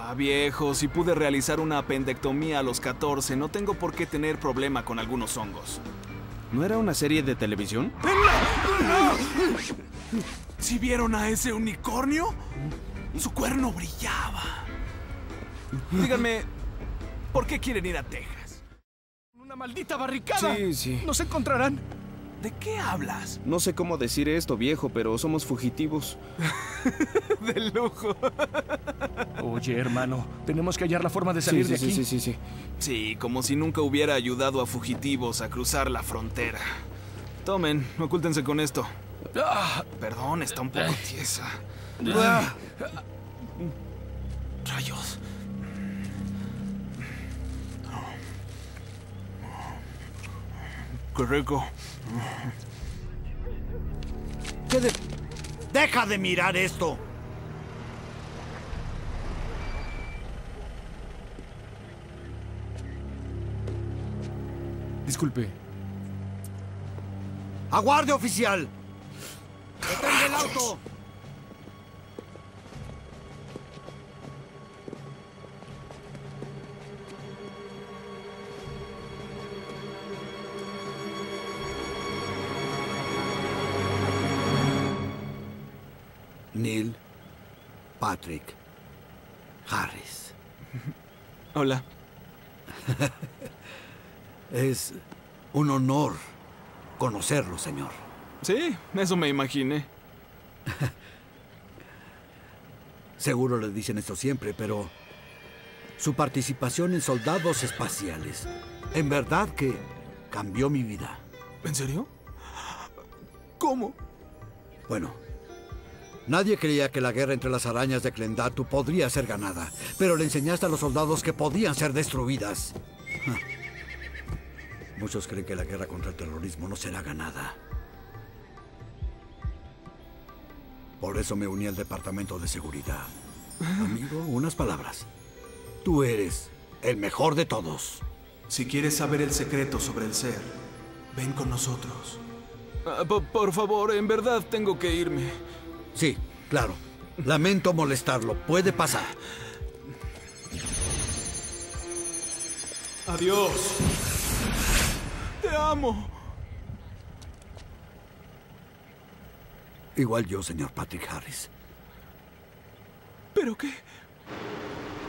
Viejo, si pude realizar una apendectomía a los 14, no tengo por qué tener problema con algunos hongos. ¿No era una serie de televisión? ¿Sí vieron a ese unicornio? Su cuerno brillaba. Díganme, ¿por qué quieren ir a Texas? ¡Una maldita barricada! Sí. ¡Nos encontrarán! ¿De qué hablas? No sé cómo decir esto, viejo, pero somos fugitivos. De lujo. Oye, hermano, tenemos que hallar la forma de salir de aquí. Sí. Sí, como si nunca hubiera ayudado a fugitivos a cruzar la frontera. Tomen, ocúltense con esto. Perdón, está un poco tiesa. Rayos. Qué rico. ¡Deja de mirar esto! Disculpe. ¡Aguarde, oficial! ¡Detenga el auto! Neil Patrick Harris. Hola. Es un honor conocerlo, señor. Sí, eso me imaginé. Seguro le dicen esto siempre, pero su participación en Soldados Espaciales, en verdad que cambió mi vida. ¿En serio? ¿Cómo? Bueno, nadie creía que la guerra entre las arañas de Klendatu podría ser ganada, pero le enseñaste a los soldados que podían ser destruidas. Muchos creen que la guerra contra el terrorismo no será ganada. Por eso me uní al Departamento de Seguridad. Amigo, unas palabras. Tú eres el mejor de todos. Si quieres saber el secreto sobre el ser, ven con nosotros. Por favor, en verdad tengo que irme. Sí, claro. Lamento molestarlo. Puede pasar. Adiós. Te amo. Igual yo, señor Patrick Harris. ¿Pero qué?